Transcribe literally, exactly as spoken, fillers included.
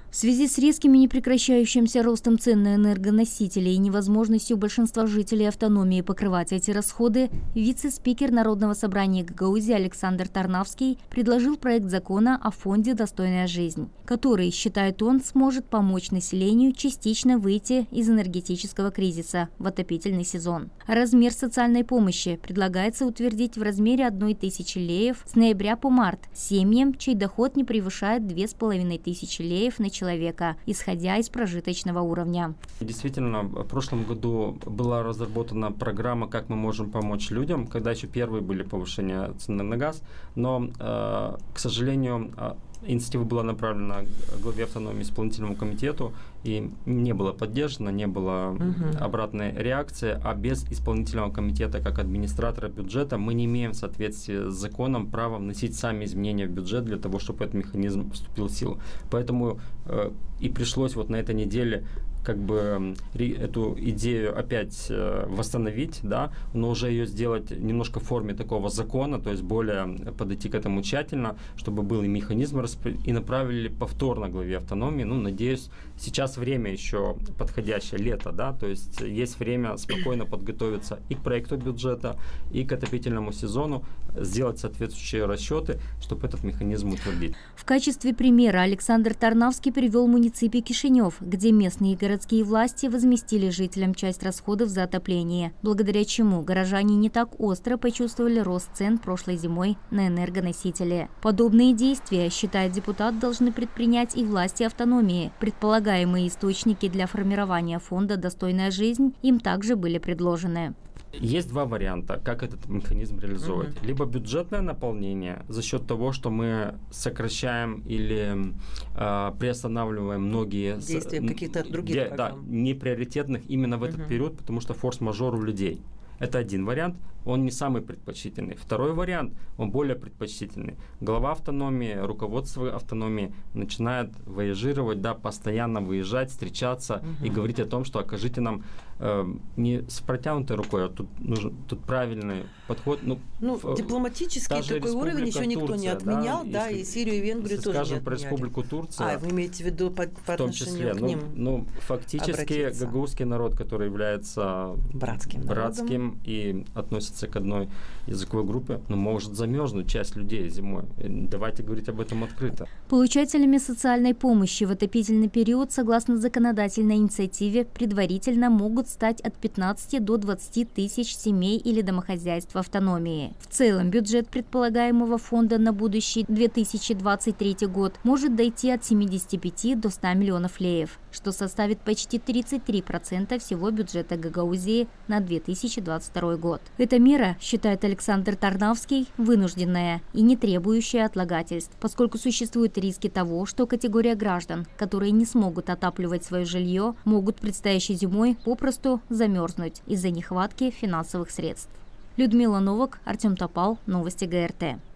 В связи с резким и непрекращающимся ростом цен на энергоносители и невозможностью большинства жителей автономии покрывать эти расходы, вице-спикер Народного собрания Гагаузии Александр Тарнавский предложил проект закона о фонде «Достойная жизнь», который, считает он, сможет помочь населению частично выйти из энергетического кризиса в отопительный сезон. Размер социальной помощи предлагается утвердить в размере одной тысячи леев с ноября по март семьям, чей доход не превышает две с половиной тысячи леев на человека, исходя из прожиточного уровня. Действительно, в прошлом году была разработана программа, как мы можем помочь людям, когда еще первые были повышения цены на газ, но, э, к сожалению, инициатива была направлена главе автономии исполнительному комитету и не была поддержана, не было угу. обратной реакции, а без исполнительного комитета как администратора бюджета мы не имеем в соответствии с законом права вносить сами изменения в бюджет для того, чтобы этот механизм вступил в силу. Поэтому э, и пришлось вот на этой неделе как бы эту идею опять э, восстановить, да, но уже ее сделать немножко в форме такого закона, то есть более подойти к этому тщательно, чтобы был и механизм, и направили повторно главе автономии. Ну, надеюсь, сейчас время еще подходящее, лето, да, то есть есть время спокойно подготовиться и к проекту бюджета, и к отопительному сезону, сделать соответствующие расчеты, чтобы этот механизм утвердить. В качестве примера Александр Тарнавский привел муниципий Кишинев, где местные городские власти возместили жителям часть расходов за отопление, благодаря чему горожане не так остро почувствовали рост цен прошлой зимой на энергоносители. Подобные действия, считает депутат, должны предпринять и власти автономии. Предполагаемые источники для формирования фонда «Достойная жизнь» им также были предложены. Есть два варианта, как этот механизм реализовать. Uh-huh. Либо бюджетное наполнение за счет того, что мы сокращаем или э, приостанавливаем многие действия каких-то других де, программ. Да, неприоритетных именно в этот uh-huh. период, потому что форс-мажор у людей. Это один вариант, он не самый предпочтительный. Второй вариант, он более предпочтительный. Глава автономии, руководство автономии начинает вояжировать, да, постоянно выезжать, встречаться угу. и говорить о том, что окажите нам э, не с протянутой рукой, а тут нужен тут правильный подход. Ну, ну в, дипломатический такой уровень еще никто Турция, не отменял, да, да, и Сирию и Венгрию если, тоже скажем, не отменяли. про Республику Турция. А, вы имеете в виду по, по в том числе, к ним ну, ну, фактически гагаузский народ, который является братским, братским и относится к одной языковой группе, но может замерзнуть часть людей зимой. Давайте говорить об этом открыто. Получателями социальной помощи в отопительный период, согласно законодательной инициативе, предварительно могут стать от пятнадцати до двадцати тысяч семей или домохозяйств автономии. В целом, бюджет предполагаемого фонда на будущий две тысячи двадцать третий год может дойти от семидесяти пяти до ста миллионов леев, что составит почти тридцать три процента всего бюджета Гагаузии на две тысячи двадцать второй год. Эта мера, считает Александр Тарнавский, вынужденная и не требующая отлагательств, поскольку существуют риски того, что категория граждан, которые не смогут отапливать свое жилье, могут предстоящей зимой попросту замерзнуть из-за нехватки финансовых средств. Людмила Новак, Артем Топал, новости ГРТ.